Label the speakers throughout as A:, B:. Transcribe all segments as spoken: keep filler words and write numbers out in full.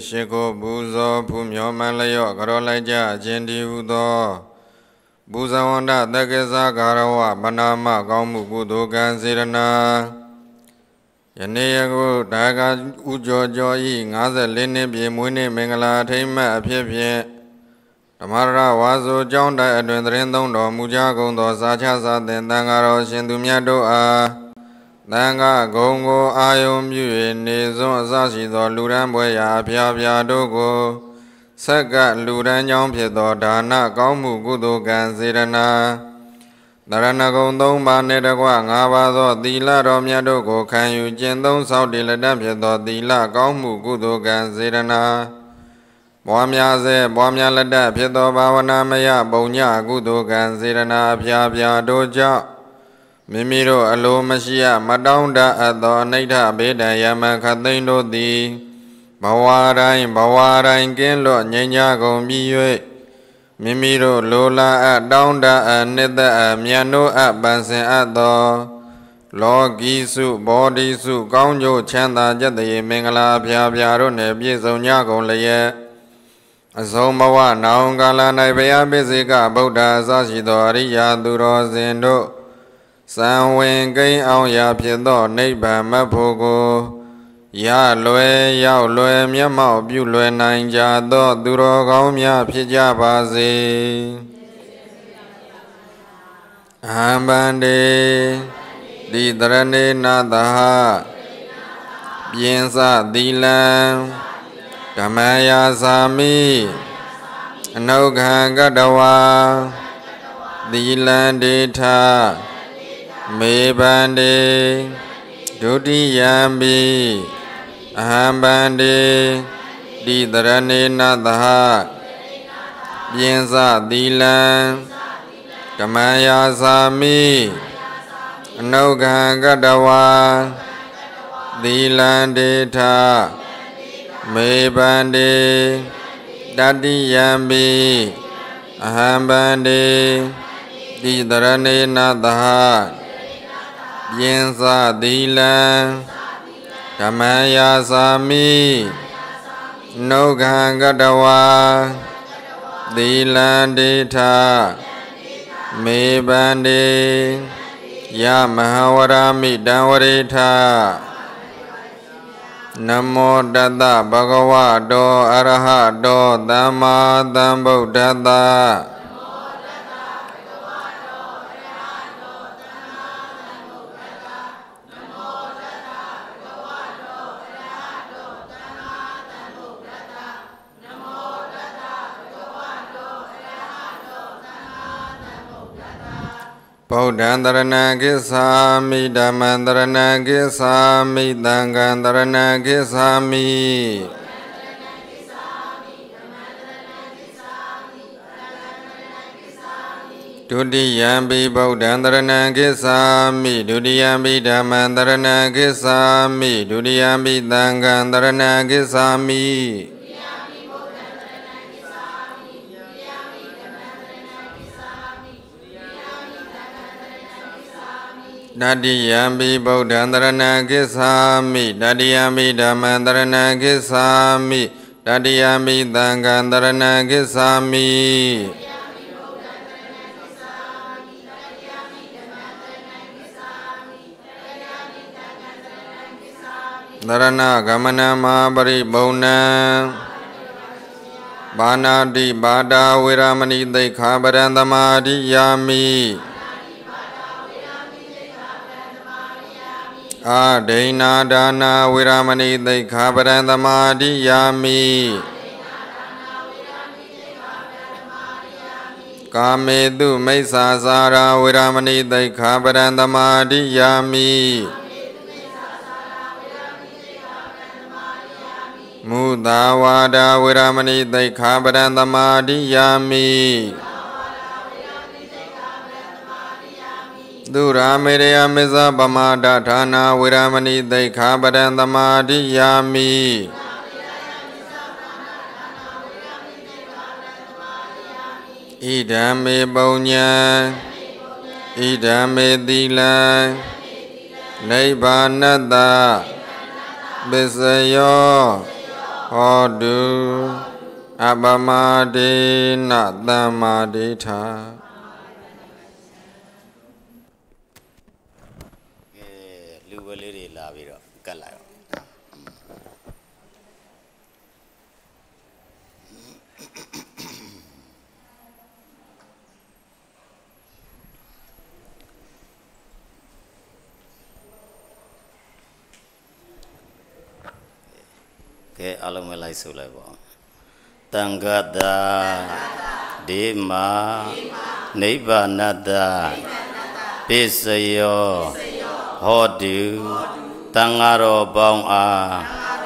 A: Shiko Buzo Pumyo Malayo Karolaja Jendi Udo Buzawanda Dageza Garawa Banama Gamu Budogan Zirana Yaneyago Daga Ujo Joy Naza Lene Bimuni Mengala Tema Apia Tamara Wazo Jonda Adwendrendon do Mujago do Sachaza Dendangaro Shindumiado A Nanga Gongo Ayom Yu Nizon Zashi do Luran Boya Pia Pia Dogo Saga Luran Yom Piedo Dana Gomu Gudo Ganzirana Narana Gondong Banedagua Navado Dila Romia Dogo Can you Jendon Saudi Ladam Piedo Dila Gomu Gudo Ganzirana Boamia Ze Boamia Lada Piedo Bawana Maya Bonya Gudo Ganzirana Pia Pia Doja Mimiro Alo Mashia Madaunda Ado Naita Beda Yama Katindo Di Bawarain Bawarain Genlo Nyanya Gombiwe Mimiro Lola at Dounda Aneda Miano at Bansen Ado Logisu Bodisu Gonjo Chanda Jati Mengala Pia Piaro Nebi Zonyago Laye Azomawa Naungala Naibaya Bizika Buddha Zashido Ariya Duro Zendo San Wen Gay Ao Ya Piedo Neighbor Mapogo Ya Loe Yao Loe Miamao Bu Loe Nanja Do Duro Gomia Pija Bazi Ambande Di Drane Nadaha Biensa Dilan Kamaya Sami Nogangadawa Dilan Dita Mebande Dudi Yambi Ahambande Didrane Nadaha Biensa Dilan Kamaya Sami Nogangadawa Dilan Dita Mebande Dadi Yambi Ahambande Didrane Nadaha Biensa Dilan Kamaya Sami Nogangadawa Dilan Dita Mebande Ya Mahawarami Danwarita Namo Dada Bhagava Do Araha Do Dhamma Dhambuddhata Bodhandarana Gisami Dhammandarana Gisami Dangandarana Gisami Dudiyambi Bodhandarana Gisami Dudiyambi Dhammandarana Gisami Dudiyambi Dangandarana Gisami Dadiyambi Bodhandarana Gisami Dadiyambi Dhammandarana Gisami Dadiyambi Dangandarana Gisami Dharana Gamana Mahabari Bhauna Banadi Bada Viramani Dekha Barandamadi Yami Adena Dana Viramani Dekha Barandamadi Yami Kamedu Mesa Zara Viramani Dekha Barandamadi Yami Mudawada Viramani Dekha Barandamadi Yami Dura Mereya Meza Bamada Dhana Viramani Dekha Barandamadi Yami Idame Baunya Idame Dila Naibanada Bisayo Hodu Abamadina Damadita
B: Luvaliri Laviro Galayo. Ke alamelai sulaibo. Tanggada Dima Nibanada Pisayo Hodu Tangaro Bong A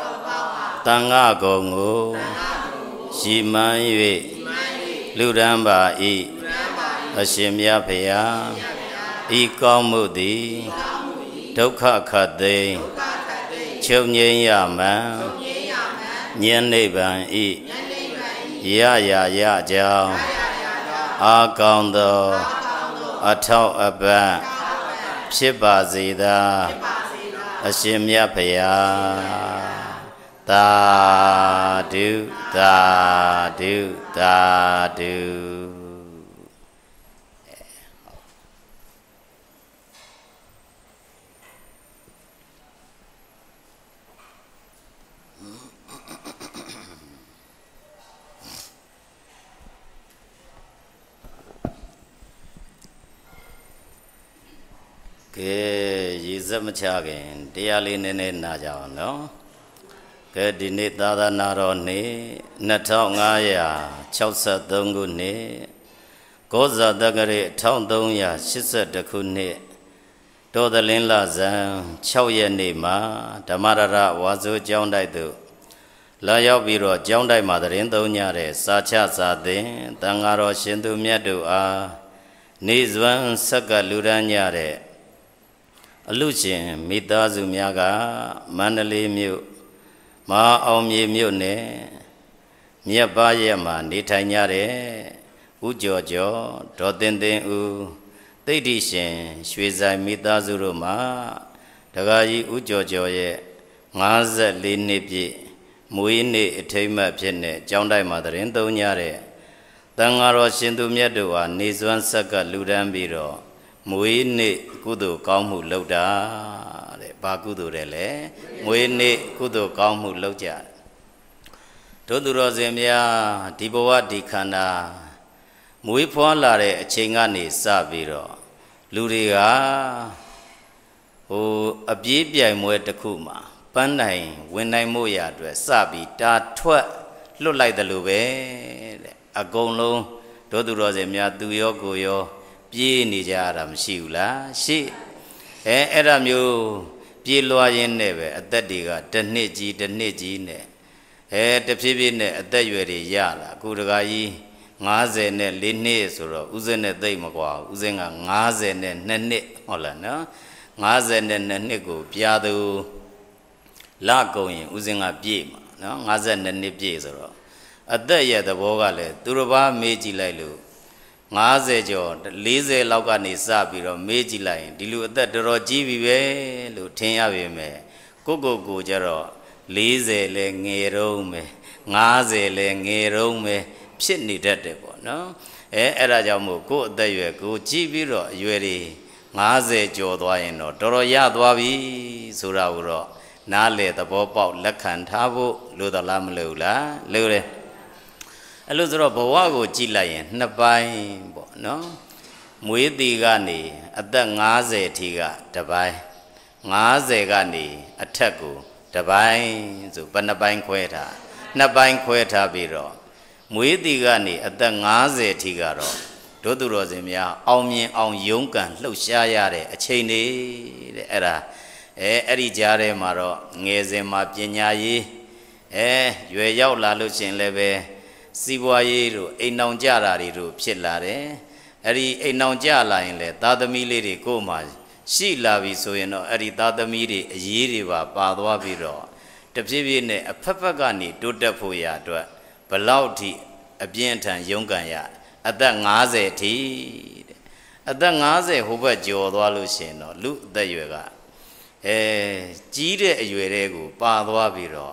B: Tangagongu Shimaywe Ludamba I Ashimya Paya I Kamudi Dukha Kade Chunye Yaman Nyanneban I Ya Ya Ya Jao Akondo Atau Abba Shibazida Ashimya Paya Da Do Da Do Da Do Ke Yizamachagin, Dialin in Najano. Ke Dinit Dada Naroni, Natongaya, Chausa Dunguni, Goza Dagari, Town Dunya, Shisa Dakuni, Dodalin Lazan, Chauya Nima, Tamarara, Wazu Jondaidu, Layo Biro, Jondai Madarin Dunyare, Sacha Sade, Tangaro Shindu Miadu A, Nizwan Saka Luranyare. Aluchin, Midazu Miaga, Mandali Mu, Ma Omye Mune, Miabayama, Nitanyare, Ujojo, Dodenden U, Tedishin, Shwiza Midazuruma, Tagayi Ujojo, Maza Linipi, Muini, Tema Pene, Jondai Madarin Dunyare, Tangaro Shindu Miadua, Nizwan Saka Ludambiro. Muini Kudu Kamu Loda, Bakudu Rele, Muini Kudu Kamu Loja. Todurozemia, Diboa Dikana, Muipualare, Chingani Sabiro, Luriga, O Abibia Muetakuma, Panai, when I moya dress, Sabi, Da Twa, look like the Lube, Agono, Todurozemia, do yo go yo. Pi Nijaram Shula, she Eram Pi Loyan never at that digger, the Niji, the Niji ne. Eh, the Pibine at the Yuri Yala, Kudagai, Mazen, Linnes or Uzen de Magua, Uzenga, Mazen and Nene, Holana, Mazen and Nego, Piado Lagoin, Uzenga Pima, no, Mazen and Nipjezero. At the year the Bogale, Duruba Meji Lailu. Mazejo, the Lize Logani Sabiro, Meji line, Dilu that the Rojivi, Lutia Vime, Coco Gujaro, Lize Lengerome, Naze Lengerome, Pitney Deadebo, no? Eh, Erajamu, go there, go Jibiro, Yuri, Naze Jodoino, Doroya Dwavi, Surauro, Nale, the Bobo, Lakan Tabu, Ludalam Lula, Lure. Aluzro Bawago Gilayan, Nabai, no? Muidi Gani, at the Naze Tiga, Tabai, Naze Gani, Ataku, Tabai, Zupanabain Queta, Nabain Queta Biro, Muidi Gani, at the Naze Tigaro, Dodurozimia, Omi on Yunkan, Luciare, a chainy, the era, eh, Erijare Maro, Nezema Pinyai, eh, you a yaula Lucin Leve. Siwayeru, a non jarari, Pilare, Eri a non jala in le, Dada Miliri Goma, she lavi so you know, Eri Dada Miri, Yiriva, Padua Biro, Tapsivine, a Papagani, Dudapuya, Balauti, a Bientan Yunganya, at that Naze tea, at that Naze Huba Jodoalucino, look the Yuga, eh, Gide Yueregu, Padua Biro.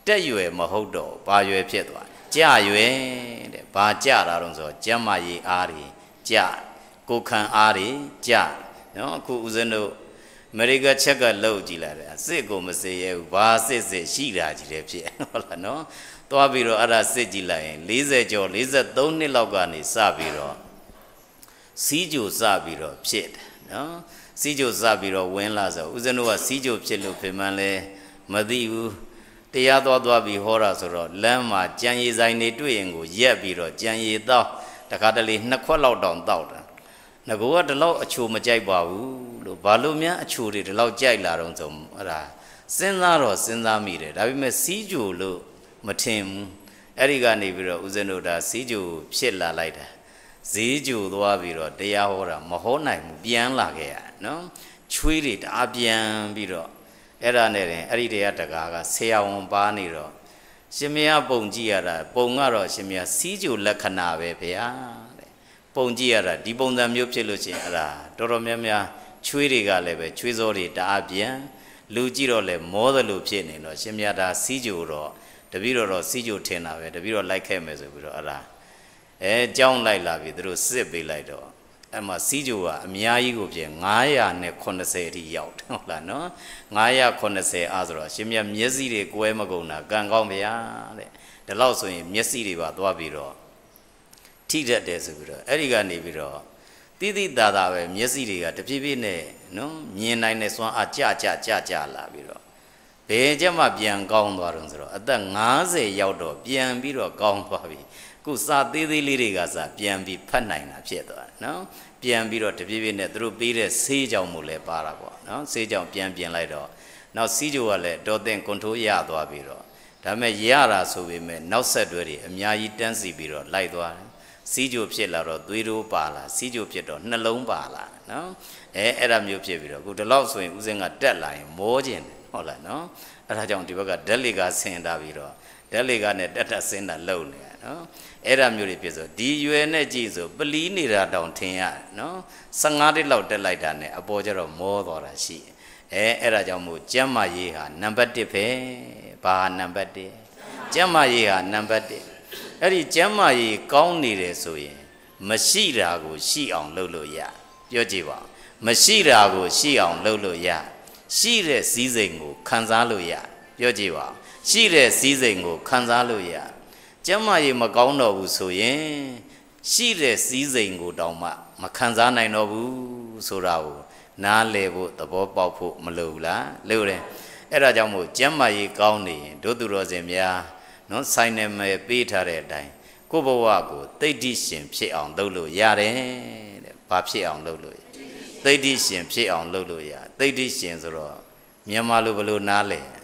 B: တက်ရွယ်မဟုတ်တော့ဘာရွယ်ဖြစ်သွားကြာရွယ်တဲ့ဘာကြာတာတော့ဆိုကျမ်းမာရေးအားတွေကြာကိုခံအားတွေကြာနော်အခုဦးဇင်းတို့အမေရိကချက်ကလောက်ကြည့်လိုက်တယ်စစ်ကိုမစေရဘူးဘာစစ်စစ်ရှိတာကြီးတယ်ဖြစ်ဟုတ်လားနော်သွားပြီးတော့အဲ့ဒါစစ်ကြည့်လိုက်ရင်၄၀ကျော်၄၃နှစ်လောက်ကနေစပြီးတော့စီးကြိုစပြီးတော့ဖြစ်တယ်နော်စီးကြိုစပြီးတော့ဝင်းလာဆိုဦးဇင်းတို့ကစီးကြိုဖြစ်လို့ပြင်မှန်းလဲမသိဘူးတရားသွားသွားပြီးဟောတာဆိုတော့လမ်းမှာကြံရည်ဆိုင်တွေတွေ့ရင်ကိုရက်ပြီးတော့ကြံရည်တောက်တခါတလေနှစ်ခွက်လောက်တောင်တောက်တာငါကဒီလောက်အချိုမကြိုက်ပါဘူးလို့ဘာလို့များအချိုတွေဒီလောက်ကြိုက်လာတော့ဆိုအဲ့ဒါစဉ်းစားတော့စဉ်းစားမိတယ်ဒါပေမဲ့စီးကြိုလို့မထင်ဘူးအဲ့ဒီကနေပြီးတော့ဦးဇင်းတို့ဒါစီးကြိုဖြစ်လာလိုက်တာဈေးကြိုသွားပြီးတော့တရားဟောတာမဟောနိုင်ဘူးပြန်လာခဲ့ရနော်ချွေးတွေတအားပြန်ပြီးတော့အဲ့ဒါနဲ့တင်အဲ့ဒီတရားတကားကဆရာဝန်ပါနေတော့ရှင်မရပုံကြည့်ရတာပုံကတော့ရှင်မရစီးကြိုလက္ခဏာပဲဗျာတဲ့ပုံကြည့်ရတာဒီပုံစံမျိုးဖြစ်လို့ရှိရင်အဲ့ဒါတော်တော်များများချွေးတွေကလည်းပဲချွေးစောတွေတအားပြန်လူကြည့်တော့လဲမောသလိုဖြစ်နေတော့ရှင်မရဒါစီးကြိုတော့တပည့်တော်တော့စီးကြိုထင်တာပဲတပည့်တော်လိုက်ခဲ့မယ်ဆိုပြီးတော့အဲ့ဒါအဲကြောင်းလိုက်လာပြီသူတို့စစ်ပေးလိုက်တော့အဲ့မှာစီးကြိုကအများကြီးကိုပြင်၅၇၀အထိရောက်တယ်ဟုတ်လားနော်၅၇၀အားဆိုတော့ရှင်မြတ်မျက်စိတွေကွဲမကုန်တာကံကောင်းဗျာတဲ့ဒီလောက်ဆိုရင်မျက်စိတွေပါသွားပြီးတော့ထိတတ်တယ်ဆိုပြီးတော့အဲ့ဒီကနေပြီးတော့တိတိတာတာပဲမျက်စိတွေကတဖြည်းဖြည်းနဲ့နော်မြင်နိုင်တဲ့စွမ်းအားကြကြကြကြလာပြီးတော့ဘယ်ကြမှာပြန်ကောင်းသွားတော့ဆိုတော့အသက်၅၀ရောက်တော့ပြန်ပြီးတော့ကောင်းသွားပြီခုစာသေးသေးလေးတွေကစာပြန်ပြီးဖတ်နိုင်တာဖြစ်သွားတယ်နော်ပြန်ပြီးတော့တပြေးပြေးနဲ့သူတို့ပေးတဲ့ဆေးကြောင်မို့လဲပါတာပေါ့နော်ဆေးကြောင်ပြန်ပြင်လိုက်တော့နောက်စီးကြိုကလည်းတော်တဲ့ကွန်ထရိုးရသွားပြီးတော့ဒါပေမဲ့ရတာဆိုပေမဲ့နောက်ဆက်တွဲတွေအများကြီးတန်းစီပြီးတော့လိုက်သွားတယ်စီးကြိုဖြစ်လာတော့သွေးတိုးပါလာစီးကြိုဖြစ်တော့နှလုံးပါလာနော်အဲအဲ့ဒါမျိုးဖြစ်ပြီးတော့ခုဒီလောက်ဆိုရင်ဦးစင်းကတက်လာရင်မောကျင်တယ်ဟုတ်လားနော်အဲ့ဒါကြောင့်ဒီဘက်ကဓာတ်လေကဆင်တာပြီးတော့ဓာတ်လေကနဲ့တက်တက်ဆင်းတာလုံနေတာနော်အဲ့ဒါမျိုးတွေဖြစ်ဆိုဒီရွယ်နဲ့ကြည့်ဆိုပလီးနေတာတောင်ထင်ရတယ်နော်၁၅နှစ်လောက်တက်လိုက်တာနဲ့အပေါ်ကျတော့မောသွားတာရှိအဲအဲ့ဒါကြောင့်မို့ကျမ်းမာရေးဟာနံပါတ်တစ်ပဲဘာနံပါတ်တစ်ကျမ်းမာရေးဟာနံပါတ်တစ်အဲ့ဒီကျမ်းမာရေးကောင်းနေတယ်ဆိုရင်မရှိတာကိုရှိအောင်လုပ်လို့ရပြောကြည့်ပါမရှိတာကိုရှိအောင်လုပ်လို့ရရှိတဲ့စည်းစိမ်ကိုခံစားလို့ရပြောကြည့်ပါရှိတဲ့စည်းစိမ်ကိုခံစားလို့ရကျမ်းမာရေးမကောင်းတော့ဘူးဆိုရင်ရှိတဲ့စည်းစိမ်ကိုတောင်မှမခံစားနိုင်တော့ဘူးဆိုတာကိုနားလည်ဖို့သဘောပေါက်ဖို့မလိုဘူးလားလိုတယ်အဲ့ဒါကြောင့်မို့ကျမ်းမာရေးကောင်းနေရင်တို့သူတော်စင်များနော်ဆိုင်နေမယ်ပေးထားတဲ့အတိုင်းကိုယ့်ဘဝကိုသိဋ္ဌိရှင်ဖြစ်အောင်လုပ်လို့ရတယ်တဲ့ဘာဖြစ်အောင်လုပ်လို့သိဋ္ဌိရှင်ဖြစ်အောင်လုပ်လို့ရသိဋ္ဌိရှင်ဆိုတော့မြန်မာလိုဘယ်လိုနားလဲဟ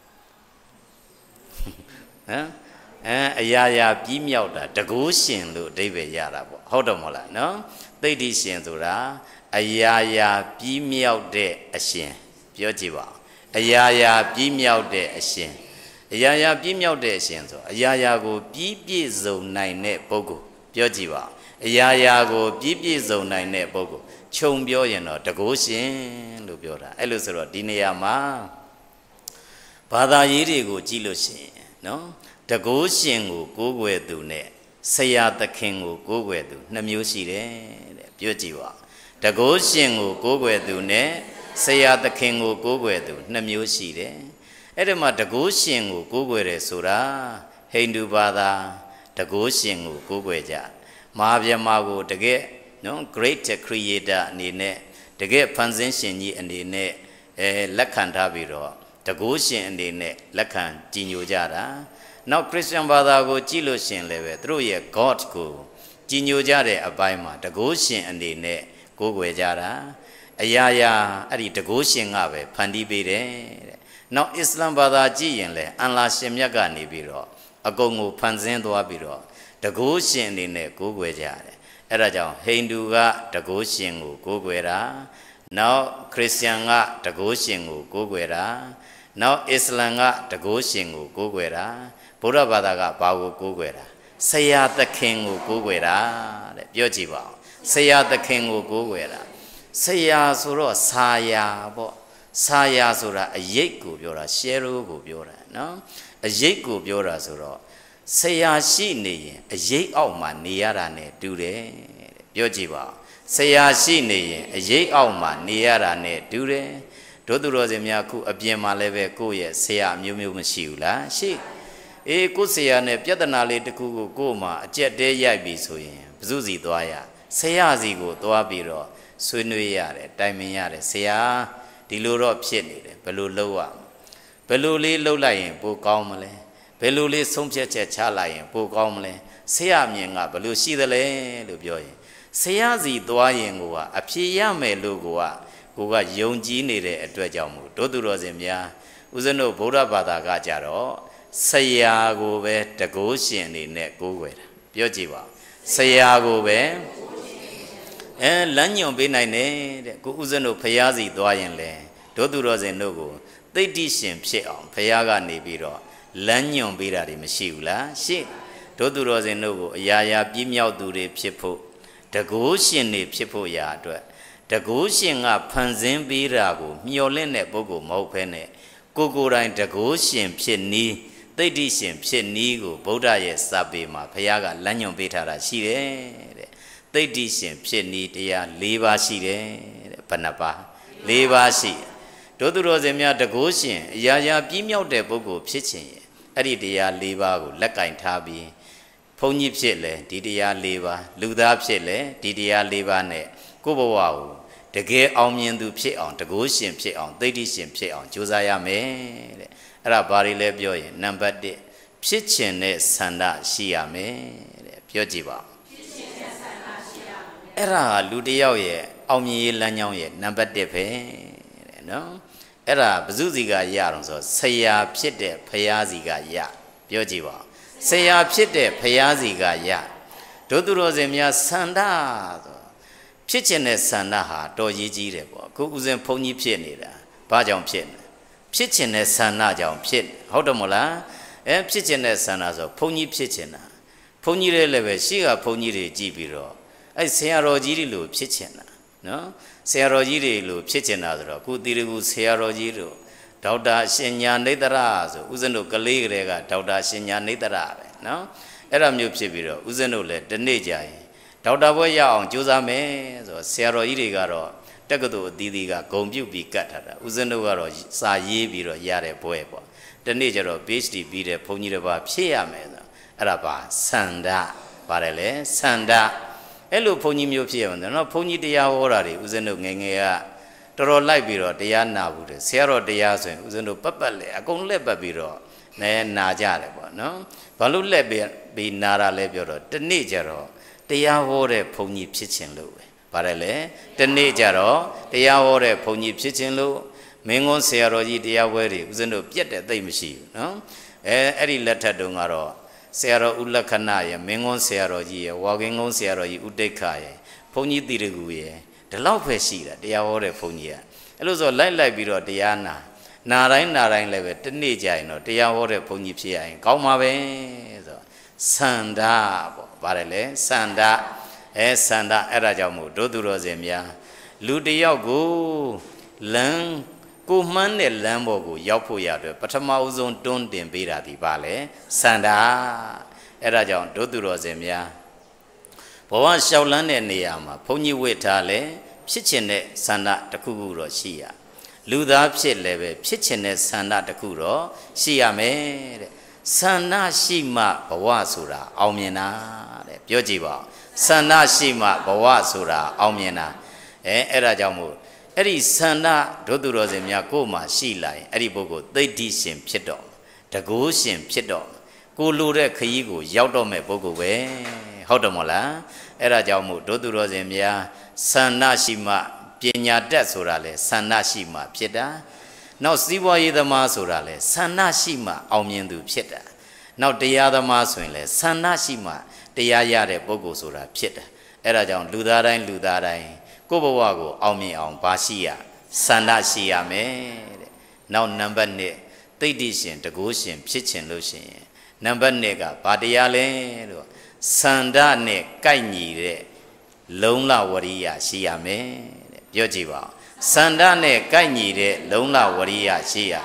B: မ်အဲအရာရာပြီးမြောက်တာတကူရှင်လို့အဓိပ္ပာယ်ရတာပေါ့ဟုတ်တယ်မဟုတ်လားနော်သိဋ္ဌိရှင်ဆိုတာအရာရာပြီးမြောက်တဲ့အရှင်ပြောကြည့်ပါအရာရာပြီးမြောက်တဲ့အရှင်အရာရာပြီးမြောက်တဲ့အရှင်ဆိုအရာရာကိုပြီးပြည့်စုံနိုင်တဲ့ပုဂ္ဂိုလ်ပြောကြည့်ပါအရာရာကိုပြီးပြည့်စုံနိုင်တဲ့ပုဂ္ဂိုလ်ခြုံပြောရင်တော့တကူရှင်လို့ပြောတာအဲ့လိုဆိုတော့ဒီနေရာမှာဘာသာရေးတွေကိုကြည့်လို့ရှိရင်နော်တကူရှင်ကိုကိုးကွယ်သူနဲ့ဆရာသခင်ကိုကိုးကွယ်သူနှစ်မျိုးရှိတယ်တဲ့ပြောကြည့်ပါတကူရှင်ကိုကိုးကွယ်သူနဲ့ဆရာသခင်ကိုကိုးကွယ်သူနှစ်မျိုးရှိတယ်အဲ့ဒီမှာတကူရှင်ကိုကိုးကွယ်တယ်ဆိုတာဟိန္ဒူဘာသာတကူရှင်ကိုကိုးကွယ်ကြမဟာဗျမကိုတကယ်နော် great creator အနေနဲ့တကယ်ဖန်ဆင်းရှင်ကြီးအနေနဲ့အဲလက်ခံထားပြီးတော့တကူရှင်အနေနဲ့လက်ခံကြည်ညိုကြတာနောက်ခရစ်ယာန်ဘာသာကိုကြည့်လို့ရှင်လည်းပဲသူတို့ရဲ့ God ကိုကြည်ညိုကြတဲ့အပိုင်းမှာတကူရှင်အနေနဲ့ကိုးကွယ်ကြတာအရာရာအဲ့ဒီတကူရှင်ကပဲဖန်တီးပေးတယ်တဲ့နောက်အစ္စလမ်ဘာသာကြည့်ရင်လည်းအလ္လာရှင်မြတ်ကနေပြီးတော့အကုန်ကိုဖန်ဆင်းသွားပြီးတော့တကူရှင်အနေနဲ့ကိုးကွယ်ကြတယ်အဲ့ဒါကြောင့်ဟိန္ဒူကတကူရှင်ကိုကိုးကွယ်တာနောက်ခရစ်ယာန်ကတကူရှင်ကိုကိုးကွယ်တာနောက်အစ္စလမ်ကတကူရှင်ကိုကိုးကွယ်တာဗုဒ္ဓဘာသာကဘာကိုကိုးကွယ်တာဆရာသခင်ကိုကိုးကွယ်တာတဲ့ပြောကြည့်ပါဦးဆရာသခင်ကိုကိုးကွယ်တာဆရာဆိုတော့ဆာယာပေါ့ဆာယာဆိုတာအယိတ်ကိုပြောတာရှဲရိုးကိုပြောတာနော်အရေးကိုပြောတာဆိုတော့ဆရာရှိနေရင်အရေးအောက်မှာနေရတာနဲ့တူတယ်ပြောကြည့်ပါဆရာရှိနေရင်အရေးအောက်မှာနေရတာနဲ့တူတယ်တို့သူတော်စင်များခုအပြင်မှာလည်းပဲကိုယ့်ရဲ့ဆရာမျိုးမျိုးမရှိဘူးလားရှိအေးကိုယ့်ဆရာနဲ့ပြဿနာလေးတစ်ခုကိုကိုယ်မှာအကျက်တဲရိုက်ပြီဆိုရင်ဘယ်သူစီသွားရဆရာစီကိုသွားပြီးတော့ဆွေးနွေးရတယ်တိုင်ပင်ရတယ်ဆရာဒီလိုတော့ဖြစ်နေတယ်ဘယ်လိုလုပ်ရဘယ်လိုလေးလှုပ်လိုက်ရင်ပိုကောင်းမလဲဘယ်လိုလေးဆုံးဖြတ်ချက်ချလိုက်ရင်ပိုကောင်းမလဲဆရာမြင်ကဘယ်လိုရှိသလဲလို့ပြောရင်ဆရာစီသွားရင်ကိုကအဖြေရမယ်လို့ကိုကကိုကယုံကြည်နေတဲ့အတွက်ကြောင့်မို့တို့သူတော်စင်များဦးဇင်းတို့ဗုဒ္ဓဘာသာကကြတော့ဆရာကိုပဲတကုရှင်နေနဲ့ကိုးကွယ်တာပြောကြည့်ပါဆရာကိုပဲအဲလမ်းညွန်ပေးနိုင်တယ်တဲ့ကိုဦးဇင်းတို့ဖရာစီသွားရင်လေတို့သူတော်စင်တို့ကိုသိတိရှင်ဖြစ်အောင်ဖရာကနေပြီးတော့လမ်းညွန်ပေးတာတွေမရှိဘူးလားရှိတို့သူတော်စင်တို့ကိုအရာရာပြည့်မြောက်သူတွေဖြစ်ဖို့တကုရှင်တွေဖြစ်ဖို့ရာအတွက်တကုရှင်ကဖန်ဆင်းပေးတာကိုမျှော်လင့်တဲ့ပုဂ္ဂိုလ်မဟုတ်ဘဲနဲ့ကိုကိုယ်တိုင်တကုရှင်ဖြစ်နည်းသိတိရှင်ဖြစ်နည်းကိုဗုဒ္ဓရဲ့စာပေမှာဘုရားကလမ်းညွှန်ပေးထားတာရှိတယ်တဲ့သိတိရှင်ဖြစ်နည်းတရား၄ပါးရှိတယ်တဲ့ဘယ်နှပါး၄ပါးရှိတို့သူတော်စင်များတကုရှင်အရာရာပြည့်မြောက်တဲ့ပုဂ္ဂိုလ်ဖြစ်ခြင်းရဲ့အဲ့ဒီတရား၄ပါးကိုလက်ကင်ထားပြီးဘုန်းကြီးဖြစ်လဲဒီတရား၄ပါးလူသားဖြစ်လဲဒီတရား၄ပါးနဲ့ကိုယ့်ဘဝကိုတကယ်အောင်မြင်သူဖြစ်အောင်တကုရှင်ဖြစ်အောင်သိတိရှင်ဖြစ်အောင်ကြိုးစားရမယ်တဲ့အဲ့ဒါဘာတွေလဲပြောရင်နံပါတ်၁ဖြစ်ခြင်းနဲ့ဆန္ဒရှိရမယ်တဲ့ပြောကြည့်ပါဖြစ်ခြင်းနဲ့ဆန္ဒရှိရမယ်အဲ့ဒါလူတစ်ယောက်ရဲ့အောင်မြင်ရေးလမ်းကြောင်းရဲ့နံပါတ်၁ပဲတဲ့နော်အဲ့ဒါဘယ်သူစီကရအောင်ဆိုဆရာဖြစ်တဲ့ဖရာစီကရပြောကြည့်ပါဆရာဖြစ်တဲ့ဖရာစီကရတို့သူတော်စင်များဆန္ဒဆိုဖြစ်ခြင်းနဲ့ဆန္ဒဟာတော်ရေးကြီးတယ်ပေါ့အခုဦးဇင်းဘုန်းကြီးဖြစ်နေတာဘာကြောင့်ဖြစ်နေဖြစ်ခြင်းနဲ့ဆန္ဒကြောင့်ဖြစ်ဟုတ်တယ်မို့လားအဲဖြစ်ခြင်းနဲ့ဆန္ဒဆိုဘုန်းကြီးဖြစ်ခြင်းတာဘုန်းကြီးတွေလည်းပဲရှေ့ကဘုန်းကြီးတွေကြည်ပြီးတော့အဲဆရာတော်ကြီးတွေလို့ဖြစ်ခြင်းတာနော်ဆရာတော်ကြီးတွေလို့ဖြစ်ခြင်းတာဆိုတော့အခုတီရကူဆရာတော်ကြီးတို့ဒေါက်တာရှင်ညာနေတရဆိုဦးဇင်းတို့ကလေးကလေးကဒေါက်တာရှင်ညာနေတရပဲနော်အဲ့ဒါမျိုးဖြစ်ပြီးတော့ဦးဇင်းတို့လည်းဒီနေ့ကြာရင်ဒေါက်တာဘွဲရအောင်ကြိုးစားမယ်ဆိုဆရာတော်ကြီးတွေကတော့တက္ကသိုလ်အသီးသီးကဂုံပြုတ်ပြီးကတ်ထားတာဦးဇင်းတို့ကတော့စာရေးပြီးတော့ရတဲ့ဘွဲပေါ့ဒီနေ့ကျတော့ PhD ပြီးတဲ့ဘုန်းကြီးတစ်ပါးဖြစ်ရမယ်ဆိုအဲ့ဒါပါဆန္ဒပါတယ်လေဆန္ဒအဲ့လိုဘုန်းကြီးမျိုးဖြစ်ရမှာနော်ဘုန်းကြီးတရားဟောတာတွေဦးဇင်းတို့ငယ်ငယ်ကတော်တော်လိုက်ပြီးတော့တရားနာဘူးတယ်ဆရာတော်တရားဆိုရင်ဦးဇင်းတို့ပတ်ပတ်လေအကုန်လက်ပတ်ပြီးတော့နဲနာကြတယ်ပေါ့နော်ဘာလို့လက်ပြီးနာတာလဲပြောတော့ဒီနေ့ကျတော့တရားဟောတဲ့ဘုန်းကြီးဖြစ်ခြင်းလို့ပဲပါတယ်လေဒီနေ့ကျတော့တရားဟောတဲ့ဘုန်းကြီးဖြစ်ခြင်းလို့မင်းကုန်းဆရာတော်ကြီးတရားပွဲတွေဦးဇင်းတို့ပြက်တဲ့သိမ့်မရှိဘူးနော်အဲအဲ့ဒီလက်ထက်တုန်းကတော့ဆရာတော်ဦးလက္ခဏရဲ့မင်းကုန်းဆရာတော်ကြီးရဲ့ဝါကင်းကုန်းဆရာတော်ကြီးဦးတိတ်ခရဲ့ဘုန်းကြီးတိရကူရဲ့ဒီလောက်ပဲရှိတာတရားဟောတဲ့ဘုန်းကြီးကအဲ့လိုဆိုလိုက်လိုက်ပြီးတော့တရားနာနာတိုင်းနာတိုင်းလည်းပဲတနေ့ကြရင်တော့တရားဟောတဲ့ဘုန်းကြီးဖြစ်ရရင်ကောင်းပါပဲဆိုဆန္ဒပေါ့ပါတယ်လေဆန္ဒအဲဆန္ဒအဲ့ဒါကြောင့်မို့တို့သူတော်စင်များလူတယောက်ကိုလမ်းကိုမှန်းတဲ့လမ်းပေါ်ကိုရောက်ဖို့ရအတွက်ပထမဦးဆုံးတွန်းတင်ပေးတာဒီပါလေဆန္ဒအဲ့ဒါကြောင့်တို့သူတော်စင်များဘဝလျှောက်လန်းတဲ့နေရာမှာဘုန်းကြီးဝိထားလဲဖြစ်ခြင်းတဲ့ဆန္ဒတစ်ခုခုတော့ရှိရလူသားဖြစ်လည်းပဲဖြစ်ခြင်းတဲ့ဆန္ဒတစ်ခုတော့ရှိရမယ်တဲ့ဆန္ဒရှိမှဘဝဆိုတာအောင်မြင်တာတဲ့ပြောကြည့်ပါဆန္ဒရှိမှဘဝဆိုတာအောင်မြင်တာအဲအဲ့ဒါကြောင့်မို့အဲ့ဒီဆန္ဒဒုသူတော်စင်များကိုယ်မှာရှိလာရင်အဲ့ဒီပုဂ္ဂိုလ်သိတိရှင်ဖြစ်တော့တကုရှင်ဖြစ်တော့ကိုလိုတဲ့ခရီးကိုရောက်တော့မဲ့ပုဂ္ဂိုလ်ပဲဟုတ်တယ်မို့လားအဲ့ဒါကြောင့်မို့ဒုသူတော်စင်များဆန္ဒရှိမှပညာတတ်ဆိုတာလေဆန္ဒရှိမှဖြစ်တာနောက်စီးပွားရေးသမားဆိုတာလေဆန္ဒရှိမှအောင်မြင်သူဖြစ်တာနောက်တရားသမားဆိုရင်လေဆန္ဒရှိမှတရားရတဲ့ပုဂ္ဂိုလ်ဆိုတာဖြစ်တာအဲ့ဒါကြောင့်လူသားတိုင်းလူသားတိုင်းကိုယ့်ဘဝကိုအောင်မြင်အောင်ဘာရှိရဆန္ဒရှိရမယ်တဲ့နောက်နံပါတ်၂သိတိရှင်တကုရှင်ဖြစ်ခြင်းလို့ရှိရင်နံပါတ်၂ကဘာတရားလဲလို့ဆန္ဒနဲ့ကိုက်ညီတဲ့လုံလဝရိယရှိရမယ်တဲ့ပြောကြည့်ပါဦးဆန္ဒနဲ့ကိုက်ညီတဲ့လုံလဝရိယရှိရ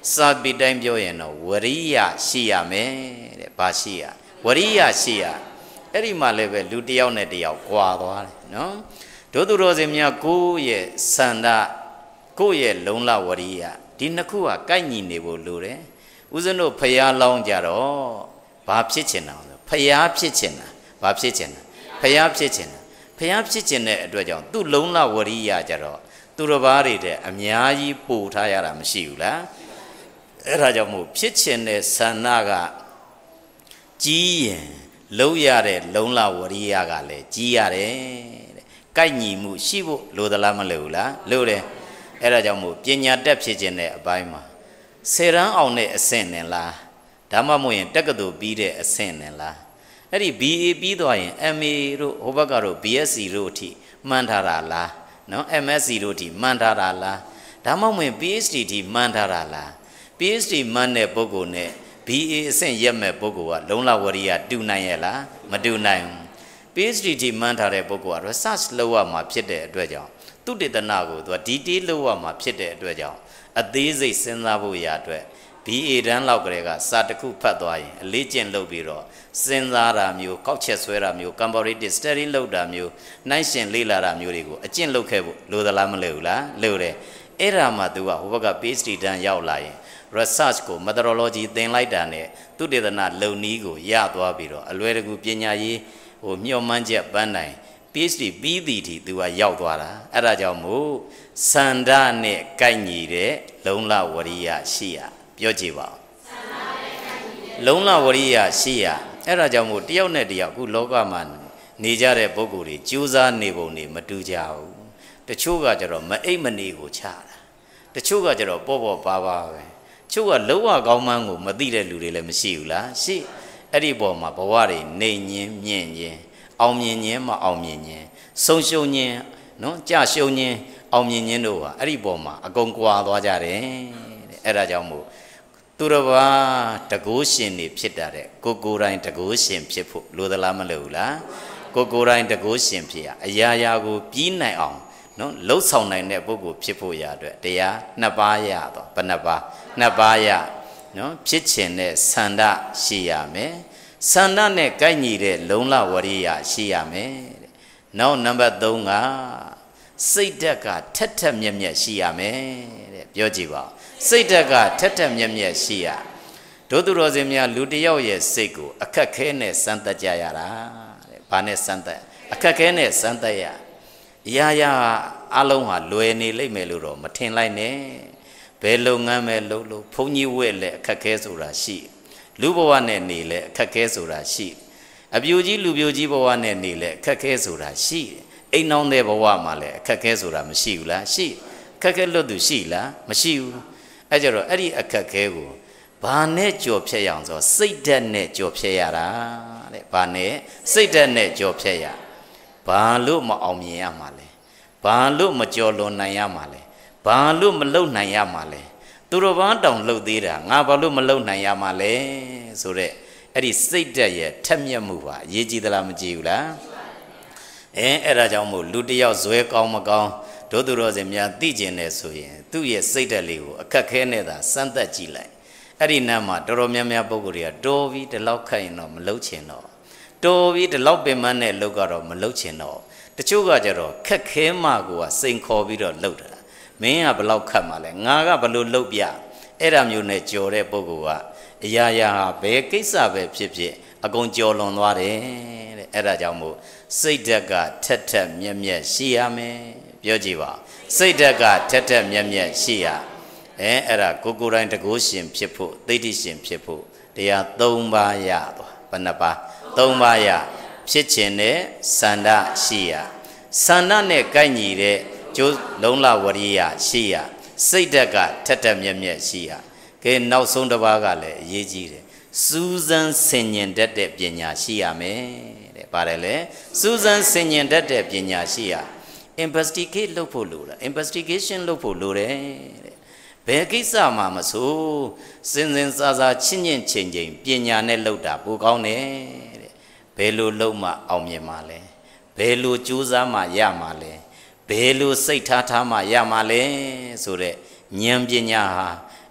B: စာပေတိုင်းပြောရင်တော့ဝရိယရှိရမယ်တဲ့ဘာရှိရဝရိယရှိရအဲ့ဒီမှာလည်းပဲလူတစ်ယောက်နဲ့တစ်ယောက်ကွာသွားတယ်နော်ဒုသူတော်စင်များကိုယ့်ရဲ့စန္ဒကိုယ့်ရဲ့လုံလဝရိယဒီနှစ်ခုကကိုက်ညီနေဖို့လိုတယ်ဦးဇင်းတို့ဖျားလောင်းကြတော့ဘာဖြစ်ချင်တာလဲဖျားဖြစ်ချင်တာဘာဖြစ်ချင်တာဖျားဖြစ်ချင်တာဖျားဖြစ်ချင်တဲ့အတွက်ကြောင့်သူ့လုံလဝရိယကြတော့သူတစ်ပါးတွေတဲ့အများကြီးပို့ထားရတာမရှိဘူးလားအဲ့ဒါကြောင့်မို့ဖြစ်ချင်တဲ့ဆန္ဒကကြီးရင်လုံးရတဲ့လုံလဝရိယကလည်းကြီးရတယ်တဲ့ကိုက်ညီမှုရှိဖို့လိုသလားမလိုဘူးလားလိုတယ်အဲ့ဒါကြောင့်မို့ပညာတတ်ဖြစ်ခြင်းတဲ့အပိုင်းမှာဆယ်ရန်အောင်တဲ့အဆင့်နဲ့လားဒါမှမဟုတ်ရင်တက္ကသိုလ်ပြီးတဲ့အဆင့်နဲ့လားအဲ့ဒီ B A ပြီးသွားရင် M A တို့ဟိုဘက်ကတော့ B S C တို့အထိမှန်းထားတာလားနော် M S C တို့အထိမှန်းထားတာလားဒါမှမဟုတ် P H D အထိမှန်းထားတာလား P H D မှန်းတဲ့ပုဂ္ဂိုလ်နဲ့ B A အဆင့်ရက်မဲ့ပုဂ္ဂိုလ်ကလုံလဝရိယတူနိုင်ရဲ့လားမတူနိုင်ဘူး P H D ထိမှန်းထားတဲ့ပုဂ္ဂိုလ်က research လုပ်ရမှာဖြစ်တဲ့အတွက်ကြောင့်သူတေသနာကိုသူက detail လုပ်ရမှာဖြစ်တဲ့အတွက်ကြောင့်အသေးစိတ်စဉ်းစားဖို့ရအတွက် B A တန်းလောက်ကလေးကစာတစ်ခုဖတ်သွားရင်အလေးကျင့်လုပ်ပြီးတော့စဉ်းစားတာမျိုးကောက်ချက်ဆွဲတာမျိုး comparative study လုပ်တာမျိုးနှိုင်းရှင်လေ့လာတာမျိုးတွေကိုအကျင့်လုပ်ခဲ့ဖို့လိုသလားမလိုဘူးလားလိုတယ်အဲ့ဒါမှသူကဟိုဘက်က P H D တန်းရောက်လာရင် research ကို methodology သင်လိုက်တာနဲ့သူတေသနာလုံနည်းကိုရသွားပြီးတော့အလွယ်တကူပညာရေးဟိုမျှော်မှန်းချက်ပန်းနိုင် P H D ပြီးသည်ထိသူကရောက်သွားတာအဲ့ဒါကြောင့်မို့စန္ဒနဲ့ကိုက်ညီတဲ့လုံလဝရိယရှိရပြောကြည့်ပါဦးလုံလဝရိယရှိရအဲ့ဒါကြောင့်မို့တယောက်နဲ့တယောက်အခုလောကမှာနေကြတဲ့ပုဂ္ဂိုလ်တွေကြိုးစားနေပုံတွေမတူကြဘူးတချို့ကကြတော့မအိပ်မနေကိုချတာတချို့ကကြတော့ပေါ့ပေါ့ပါပါပဲချို့ကလောကကောင်းမှန်းကိုမသိတဲ့လူတွေလည်းမရှိဘူးလားရှိအဲ့ဒီပေါ်မှာဘဝတွေနေညင်းမြင့်ညင်းအောင်မြင်ခြင်းမအောင်မြင်ခြင်းဆုံးရှုံးခြင်းနော်ကြရှုံးခြင်းအောင်မြင်ခြင်းတို့ဟာအဲ့ဒီပေါ်မှာအကုန်ကွာသွားကြတယ်တဲ့အဲ့ဒါကြောင့်မို့သူတော်ဘာတကိုးရှင်နေဖြစ်တာတဲ့ကိုကိုယ်တိုင်တကိုးရှင်ဖြစ်ဖို့လိုသလားမလိုဘူးလားကိုကိုယ်တိုင်တကိုးရှင်ဖြစ်ရအရာရာကိုပြီးနိုင်အောင်နော်လှုပ်ဆောင်နိုင်တဲ့ပုဂ္ဂိုလ်ဖြစ်ဖို့ရအတွက်တရားနှစ်ပါးရတော့ဘယ်နှပါးနှစ်ပါးရနော်ဖြစ်ခြင်းနဲ့ဆန္ဒရှိရမယ်ဆန္ဒနဲ့ကိုက်ညီတဲ့လုံလဝရိယရှိရမယ်တဲ့နောက်နံပါတ်သုံးကစိတ်ဓာတ်ကထက်ထက်မြက်မြက်ရှိရမယ်တဲ့ပြောကြည့်ပါစိတ်ဓာတ်ကထက်ထက်မြက်မြက်ရှိရဒုသူတော်စင်များလူတစ်ယောက်ရဲ့စိတ်ကိုအခက်ခဲနဲ့စမ်းသပ်ကြရတာတဲ့ဘာနဲ့စမ်းသပ်အခက်ခဲနဲ့စမ်းသပ်ရရာရာအလုံးဟာလွယ်နေလိမ့်မယ်လို့တော့မထင်လိုက်နဲ့ဘယ်လုပ်ငန်းပဲလုပ်လို့ဘုန်းကြီးဝဲလဲအခက်ခဲဆိုတာရှိလူဘဝနဲ့နေလဲအခက်ခဲဆိုတာရှိအပြူကြီးလူပြူကြီးဘဝနဲ့နေလဲအခက်ခဲဆိုတာရှိအိမ်နှောင်းတဲ့ဘဝမှာလဲအခက်ခဲဆိုတာမရှိဘူးလားရှိအခက်ခဲလွတ်သူရှိလားမရှိဘူးအဲကြတော့အဲ့ဒီအခက်ခဲကိုဘာနဲ့ကြော်ဖြတ်ရအောင်ဆိုစိတ်ဓာတ်နဲ့ကြော်ဖြတ်ရတာတဲ့ဘာနဲ့စိတ်ဓာတ်နဲ့ကြော်ဖြတ်ရဘာလို့မအောင်မြင်ရမှာလဲဘာလို့မကြော်လွန်နိုင်ရမှာလဲဘာလို့မလုံနိုင်ရမှာလဲသူတော်ဘာတောင်လှုပ်သေးတာငါဘာလို့မလုံနိုင်ရမှာလဲဆိုတော့အဲ့ဒီစိတ်ဓာတ်ရဲ့ထက်မြက်မှုပါအရေးကြီးသလားမကြီးဘူးလားအဲအဲ့ဒါကြောင့်မို့လူတယောက်ဇွဲကောင်းမကောင်းဒုသူတော်စင်များသိကျင်နေဆိုရင်သူ့ရဲ့စိတ်ဓာတ်လေးကိုအခက်ခဲနဲ့သာစမ်းသပ်ကြည့်လိုက်အဲ့ဒီနားမှာတော်တော်များများပုဂ္ဂိုလ်တွေကတော်ပြီးဒီလောက်ခိုက်ရင်တော့မလုံချင်တော့တော်ပြီးဒီလောက်ပင်မနဲ့လောက်ကတော့မလုံချင်တော့တချို့ကကြတော့ခက်ခဲမှကိုကစိန်ခေါ်ပြီးတော့လှုပ်တာမင်းကဘလောက်ခတ်မှလဲငါကဘလို့လှုပ်ပြအဲ့ဒါမျိုးနဲ့ကြော်တဲ့ပုဂ္ဂိုလ်ကအရာရာဟာဘယ်ကိစ္စပဲဖြစ်ဖြစ်အကုန်ကြော်လွန်သွားတယ်တဲ့အဲ့ဒါကြောင့်မို့စိတ်ဓာတ်ကထက်ထက်မြက်မြက်ရှိရမယ်ပြောကြည့်ပါစိတ်ဓာတ်ကထက်ထက်မြက်မြက်ရှိရအဲအဲ့ဒါကိုကိုယ်တိုင်တကိုးရှင်ဖြစ်ဖို့သိတိရှင်ဖြစ်ဖို့တရား၃ပါးရသွားဘယ်နှပါး၃ပါးရဖြစ်ခြင်းနဲ့ဆန္ဒရှိရဆန္ဒနဲ့ကိုက်ညီတဲ့ကျိုးလုံလဝရိယရှိရစိတ်ဓာတ်ကထက်ထက်မြက်မြက်ရှိရကဲနောက်ဆုံးတစ်ပါးကလည်းအရေးကြီးတယ်စူးစမ်းဆင်ញင်တတ်တဲ့ပညာရှိရမယ်တဲ့ပါတယ်လေစူးစမ်းဆင်ញင်တတ်တဲ့ပညာရှိရ investigate လုပ်ဖို့လိုတာ investigation လုပ်ဖို့လိုတယ်တဲ့ဘယ်ကိစ္စမှမဆိုစဉ်စဉ်စားစားချင်းချင်းချိန်ချိန်ပညာနဲ့လုပ်တာပိုကောင်းတယ်တဲ့ဘယ်လိုလုပ်မှအောင်မြင်မှာလဲဘယ်လိုကြိုးစားမှရမှာလဲဘယ်လိုစိတ်ထားထားမှရမှာလဲဆိုတဲ့ဉာဏ်ပညာဟာ